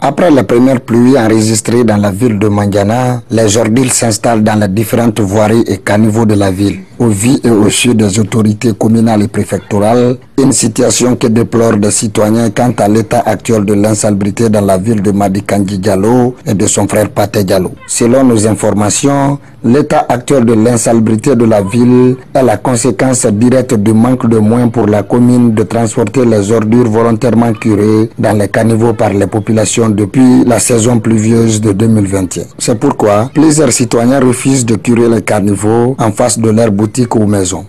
Après les premières pluies enregistrées dans la ville de Mandiana, les ordures s'installent dans les différentes voiries et caniveaux de la ville. Au vu et au su des autorités communales et préfectorales, une situation que déplorent des citoyens quant à l'état actuel de l'insalubrité dans la ville de Madikanji Diallo et de son frère Pathé Diallo. Selon nos informations, l'état actuel de l'insalubrité de la ville est la conséquence directe du manque de moyens pour la commune de transporter les ordures volontairement curées dans les caniveaux par les populations depuis la saison pluvieuse de 2021. C'est pourquoi plusieurs citoyens refusent de curer les caniveaux en face de leurs boutiques ou maisons.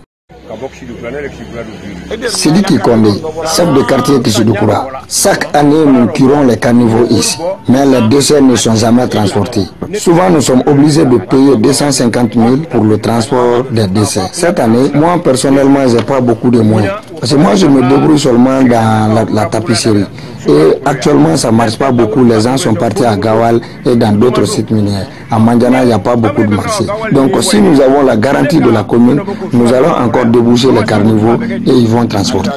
Sidi Kikonde, chef de quartier Kishidoukoura. Chaque année, nous curons les caniveaux ici, mais les déchets ne sont jamais transportés. Souvent, nous sommes obligés de payer 250 000 pour le transport des déchets. Cette année, moi personnellement, je n'ai pas beaucoup de moyens. Parce que moi, je me débrouille seulement dans la tapisserie. Et actuellement, ça ne marche pas beaucoup. Les gens sont partis à Gawal et dans d'autres sites miniers. À Mandiana, il n'y a pas beaucoup de marchés. Donc, si nous avons la garantie de la commune, nous allons encore déboucher les caniveaux et ils vont transporter.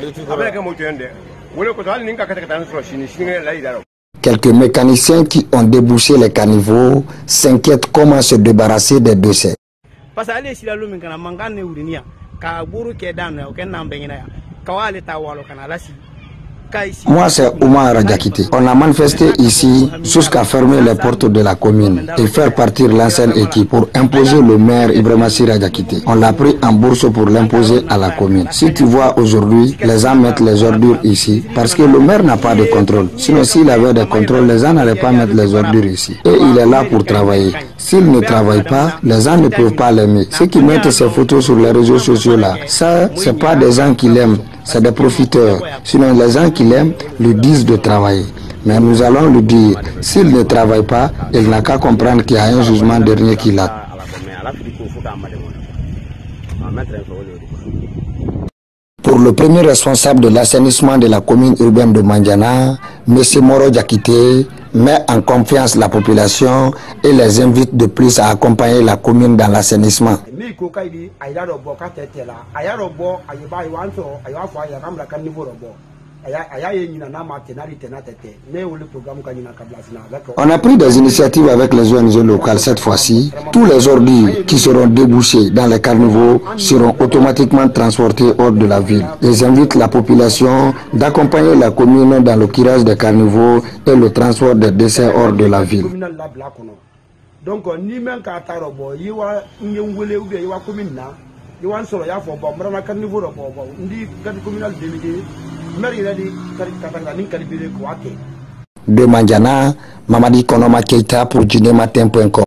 Quelques mécaniciens qui ont débouché les caniveaux s'inquiètent comment se débarrasser des déchets. Moi, c'est Oumar Radiakité. On a manifesté ici jusqu'à fermer les portes de la commune et faire partir l'ancienne équipe pour imposer le maire Ibrahima Sy Radiakité. On l'a pris en bourse pour l'imposer à la commune. Si tu vois aujourd'hui, les gens mettent les ordures ici parce que le maire n'a pas de contrôle. Sinon, s'il avait des contrôles, les gens n'allaient pas mettre les ordures ici. Et il est là pour travailler. S'il ne travaille pas, les gens ne peuvent pas l'aimer. Ceux qui mettent ces photos sur les réseaux sociaux là, ça, c'est pas des gens qui l'aiment. C'est des profiteurs. Sinon, les gens qui l'aiment lui disent de travailler. Mais nous allons lui dire, s'il ne travaille pas, il n'a qu'à comprendre qu'il y a un jugement dernier qui l'a. Pour le premier responsable de l'assainissement de la commune urbaine de Mandiana, M. Moro Diakité, met en confiance la population et les invite de plus à accompagner la commune dans l'assainissement. On a pris des initiatives avec les ONG locales cette fois-ci. Tous les ordures qui seront débouchés dans les caniveaux seront automatiquement transportés hors de la ville. Ils invitent la population d'accompagner la commune dans le curage des caniveaux et le transport des déchets hors de la ville. Donc, de Mandiana, Mamadi Konoma Keita pour djinematin.com.